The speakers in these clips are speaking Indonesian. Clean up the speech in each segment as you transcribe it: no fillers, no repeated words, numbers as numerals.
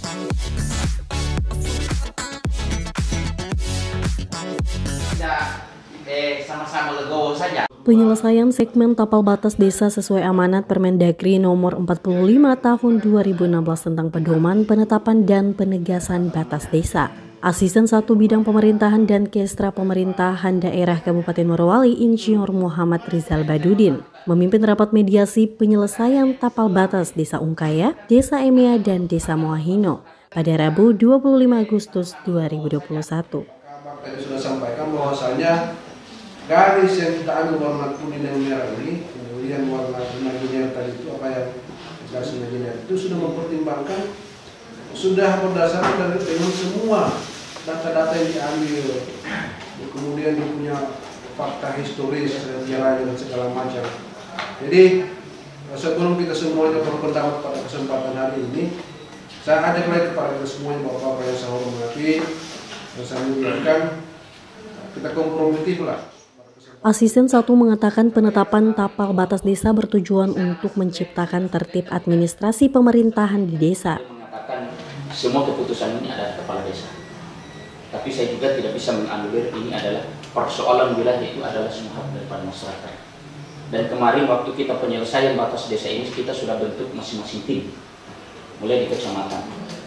Sama-sama legowo saja. Penyelesaian segmen tapal batas desa sesuai amanat Permendagri nomor 45 tahun 2016 tentang pedoman, penetapan, dan penegasan batas desa. Asisten 1 Bidang Pemerintahan dan Kestra Pemerintahan Daerah Kabupaten Morowali, Insinyur Muhammad Rizal Badudin, memimpin rapat mediasi penyelesaian tapal batas Desa Ungkaya, Desa Emea, dan Desa Moahino pada Rabu 25 Agustus 2021. Tadi sudah sampaikan bahwasanya garis yang kita ambil warna kuning dan merah ini, kemudian warna imaginary tadi itu apa yang garis imaginary itu sudah mempertimbangkan, sudah berdasarkan dengan semua data-data yang diambil, kemudian dia punya fakta historis, sejarah dan segala macam. Jadi sebelum kita semuanya berpendapat pada kesempatan hari ini, saya ajak lagi kepada kita semuanya bapak-bapak yang saya hormati, dan saya mengingatkan kita kompromitif lah. Asisten 1 mengatakan penetapan tapal batas desa bertujuan untuk menciptakan tertib administrasi pemerintahan di desa. Mengatakan semua keputusan ini adalah kepala desa. Tapi saya juga tidak bisa menganulir ini adalah persoalan wilayah, itu adalah semua hak daripada masyarakat. Dan kemarin waktu kita penyelesaian batas desa ini kita sudah bentuk masing-masing tim, mulai di kecamatan.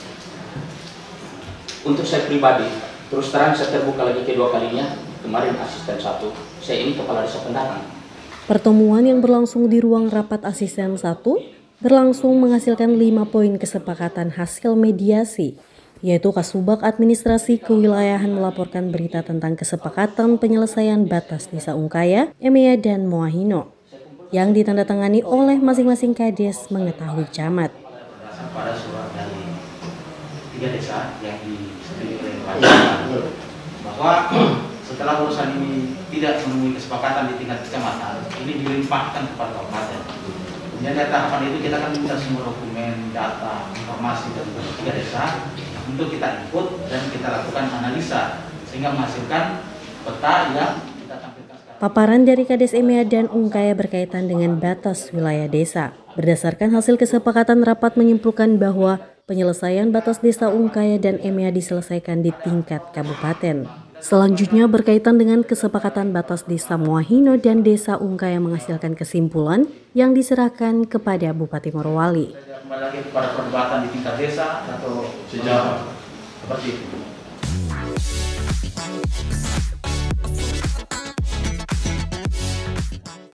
Untuk saya pribadi, terus terang saya terbuka lagi kedua kalinya, kemarin asisten 1, saya ini kepala desa pendatang. Pertemuan yang berlangsung di ruang rapat asisten 1 berlangsung menghasilkan 5 poin kesepakatan hasil mediasi, yaitu Kasubag Administrasi Kewilayahan melaporkan berita tentang kesepakatan penyelesaian batas Desa Ungkaya, Emea, dan Moahino, yang ditandatangani oleh masing-masing kades mengetahui camat. Pada surat dari 3 desa yang disebut oleh Pak bahwa setelah urusan ini tidak menemui kesepakatan di tingkat kecamatan, ini dilimpahkan kepada kabupaten. Kemudian dari tahapan itu kita akan minta semua dokumen, data, informasi dari 3 desa untuk kita input dan kita lakukan analisa sehingga menghasilkan peta yang kita tampilkan sekarang. Paparan dari Kades Emea dan Ungkaya berkaitan dengan batas wilayah desa. Berdasarkan hasil kesepakatan rapat menyimpulkan bahwa penyelesaian batas Desa Ungkaya dan Emea diselesaikan di tingkat kabupaten. Selanjutnya berkaitan dengan kesepakatan batas Desa Moahino dan Desa Ungkaya menghasilkan kesimpulan yang diserahkan kepada Bupati Morowali. Kembali lagi kepada perdebatan di tingkat desa atau sejauh seperti itu.